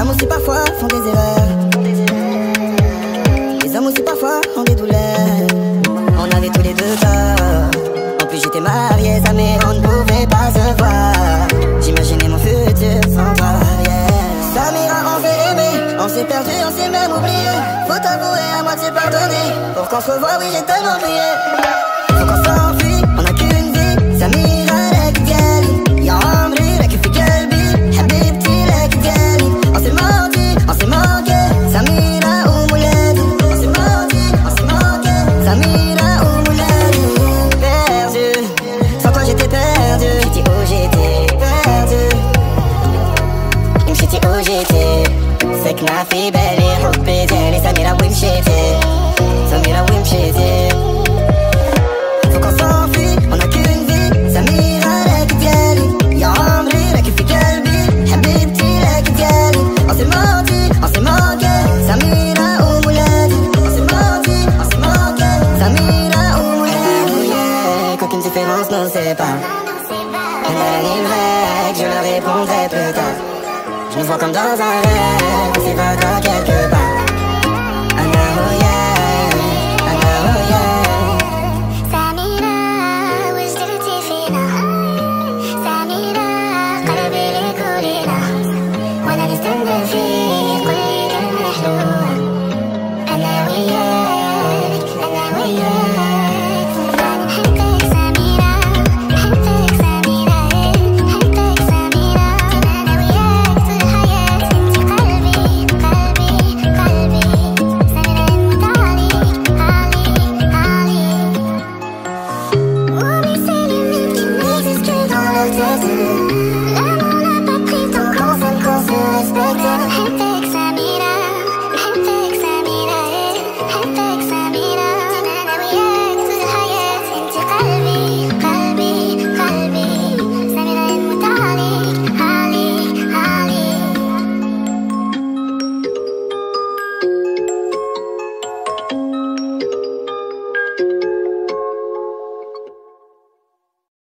femmes aussi parfois font des erreurs. Les hommes aussi parfois ont des douleurs. On avait tous les deux tort. En plus j'étais marié, ça mais on ne pouvait pas se voir. J'imaginais mon futur sans toi, yeah. Samira, on s'est aimé, on s'est perdu, on s'est même oublié. Faut t'avouer, à moitié pardonné. Pour qu'on se revoie, oui j'ai tellement prié. Faut qu'on s'enfuit, on n'a qu'une vie. Samira, لك ديالي يا عمري لك في قلبي حبيبتي لك ديالي. On s'est menti, on s'est manqué. Samira ou Mouledi. On s'est menti, on s'est manqué. Samira ou Mouledi. Perdu, sans toi j'étais perdu. J'étais où j'étais perdu. مشيتي où j'étais. سكنة في بالي حبي ديالي. سميرة وين مشيتي. سميرة وين مشيتي. Faut qu'on s'enfuit, on n'a qu'une vie. Samira لك ديالي يا عمري لك في قلبي حبيبتي لك ديالي. On s'est menti, on s'est manqué. Samira ou Mouledi. On s'est menti, on s'est manqué. Samira ou Mouledi. Qu'aucune différence ne sépare. Elle arriverait que je la répondrai plus tard. Je me vois comme dans un rêve, on s'y va dans quelque part. I know, yeah, I know, yeah. سميرة وش درتي فينا. سميرة قلبي لك ولينا وانا نستنى فيك.